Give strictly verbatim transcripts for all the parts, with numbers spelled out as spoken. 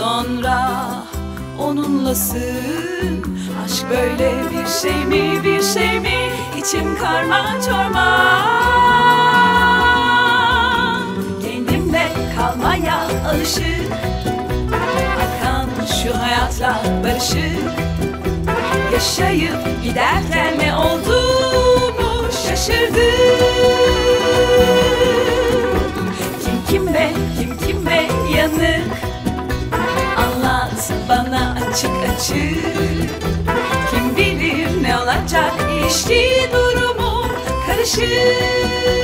sonra onunlasın. Aşk böyle bir şey mi, bir şey mi? İçim karman çorman. Kendimle kalmaya alışık, akan şu hayatla barışık. Yaşayıp giderken ne olduğumu şaşırdım. Kim kime, kim kime yanık? Anlat bana açık açık. Kim bilir ne olacak, ilişki durumu karışık.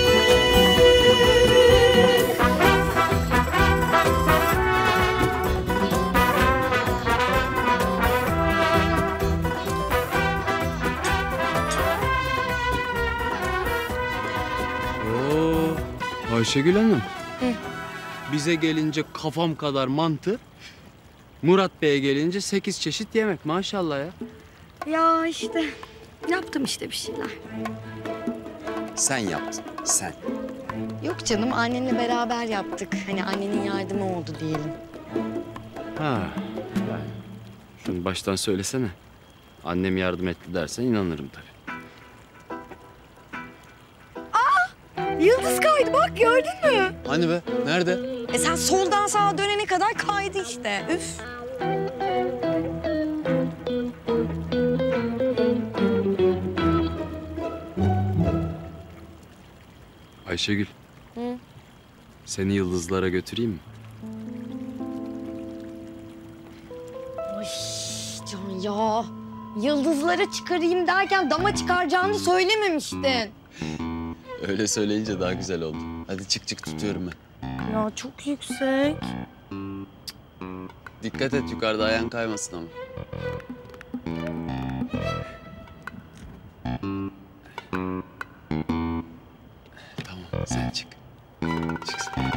Ayşegül Hanım. Hı. Bize gelince kafam kadar mantı, Murat Bey'e gelince sekiz çeşit yemek maşallah ya. Ya işte yaptım işte bir şeyler. Sen yaptın, sen. Yok canım, annenle beraber yaptık. Hani annenin yardımı oldu diyelim. Ha. Yani. Şunu baştan söylesene. Annem yardım etti dersen inanırım tabii. Yıldız kaydı bak, gördün mü? Hani be, nerede? E sen soldan sağa dönene kadar kaydı işte. Üf. Ayşegül. Hı? Seni yıldızlara götüreyim mi? Ay Can ya. Yıldızlara çıkarayım derken dama çıkaracağını söylememiştin. Öyle söyleyince daha güzel oldu. Hadi çık çık, tutuyorum ben. Ya çok yüksek. Dikkat et, yukarıda ayağın kaymasın ama. Tamam, sen çık. Çık sen.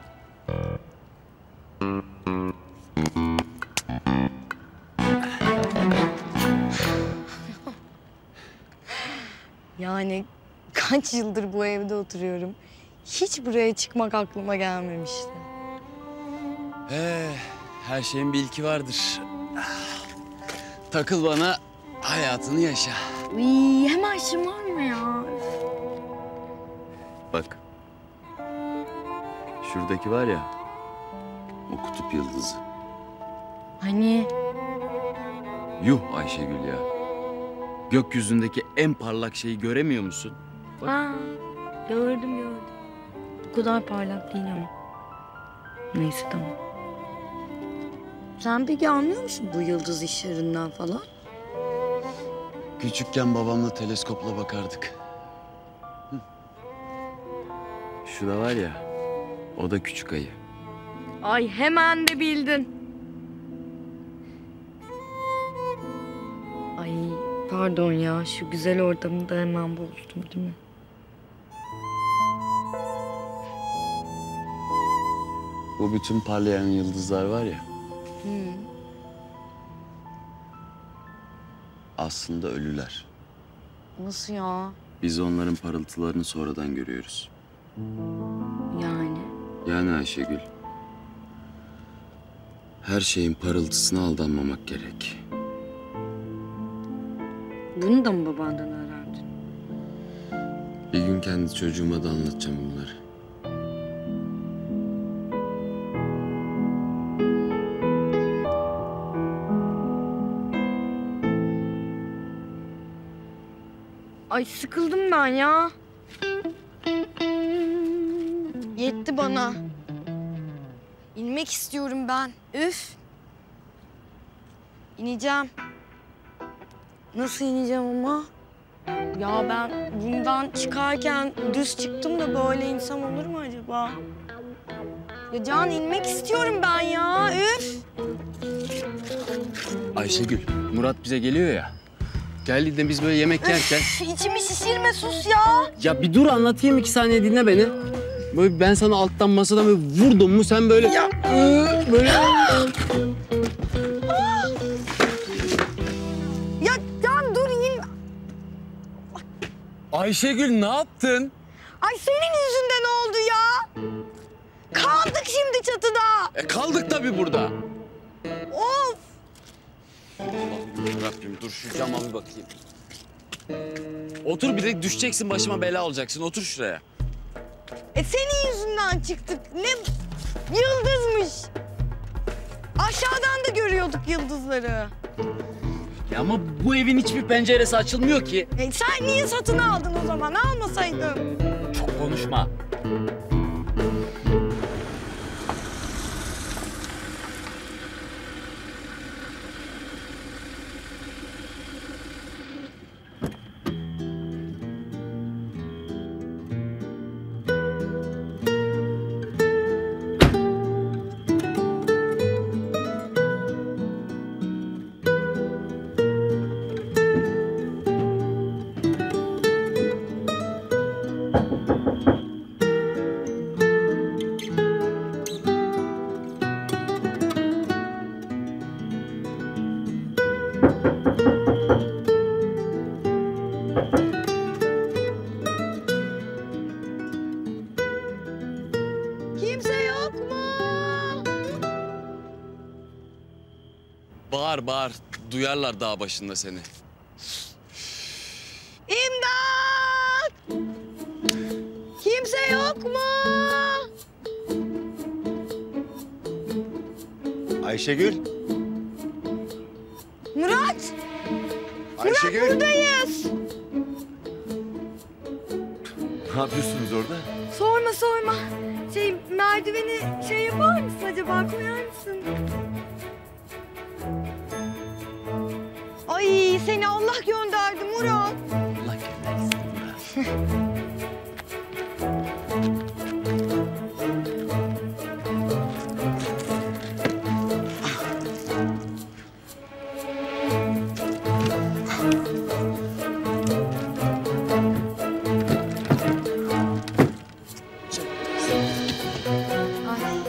Yani kaç yıldır bu evde oturuyorum. Hiç buraya çıkmak aklıma gelmemişti. Ee, her şeyin bir ilki vardır. Takıl bana, hayatını yaşa. Uy, hemen şımarma ya. Bak. Şuradaki var ya, o kutup yıldızı. Hani? Yuh Ayşegül ya. Gökyüzündeki en parlak şeyi göremiyor musun? Bak. Ha, gördüm gördüm. Bu kadar parlak değil ama. Neyse tamam. Sen peki anlıyor musun bu yıldız işlerinden falan? Küçükken babamla teleskopla bakardık. Hı. Şu da var ya, o da küçük ayı. Ay hemen de bildin. Ay pardon ya, şu güzel ortamı da hemen bozdum değil mi? Bu bütün parlayan yıldızlar var ya. Hı. Aslında ölüler. Nasıl ya? Biz onların parıltılarını sonradan görüyoruz. Yani? Yani Ayşegül, her şeyin parıltısına aldanmamak gerek. Bunu da mı babandan öğrendin? Bir gün kendi çocuğuma da anlatacağım bunları. Ay sıkıldım ben ya. Yetti bana. İnmek istiyorum ben. Üf. İneceğim. Nasıl ineceğim ama? Ya ben bundan çıkarken düz çıktım da böyle insem olur mu acaba? Ya Can, inmek istiyorum ben ya. Üf. Ayşegül, Murat bize geliyor ya. Geldiğinde biz böyle yemek yerken... Üf, içimi şişirme, sus ya. Ya bir dur anlatayım, iki saniye dinle beni. Böyle ben sana alttan masadan böyle vurdum mu sen böyle... Ya. Böyle... Ya Can dur, in. Ayşegül ne yaptın? Ay senin yüzünden oldu ya. Kaldık şimdi çatıda. E kaldık tabii burada. Rabbim dur şu cama bir bakayım. Otur, bir de düşeceksin, başıma bela olacaksın. Otur şuraya. E senin yüzünden çıktık. Ne yıldızmış. Aşağıdan da görüyorduk yıldızları. Ya ama bu evin hiçbir penceresi açılmıyor ki. E sen niye satın aldın o zaman? Almasaydın. Çok konuşma. Kimse yok mu? Bağır bağır. Duyarlar dağ başında seni. İmdat! Kimse yok mu? Ayşegül. Murat! Ayşegül. Buradayız. Ne yapıyorsunuz orada? Sorma sorma. Şey merdiveni şey yapar mısın acaba, koyar mısın? Ay seni Allah gönderdi Murat. Allah göndersin. Ay.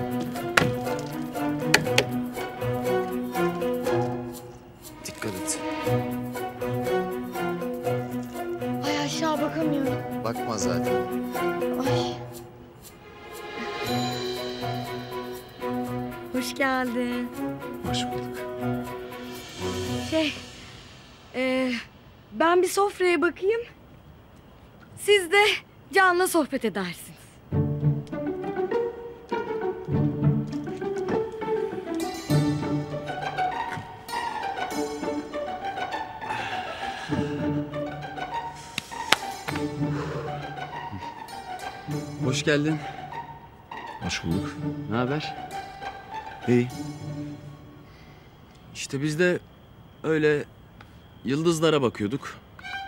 Dikkat et. Ay aşağı bakamıyorum. Bakma zaten. Ay. Hoş geldin. Hoş bulduk. Şey, e, ben bir sofraya bakayım. Siz de Can'la sohbet edersiniz. Hoş geldin. Hoş bulduk. Ne haber? İyi. İşte biz de öyle yıldızlara bakıyorduk.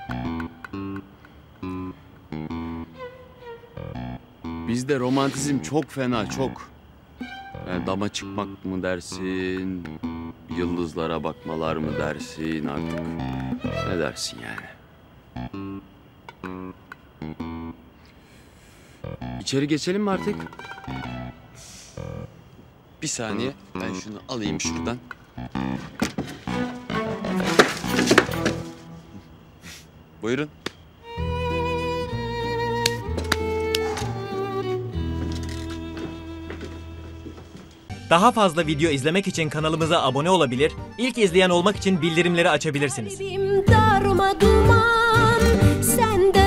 Bizde romantizm çok fena, çok. Yani dama çıkmak mı dersin, yıldızlara bakmalar mı dersin artık. Ne dersin yani? İçeri geçelim mi artık? Bir saniye, ben şunu alayım şuradan. Buyurun. Daha fazla video izlemek için kanalımıza abone olabilir, ilk izleyen olmak için bildirimleri açabilirsiniz. Kalbim darma duman, senden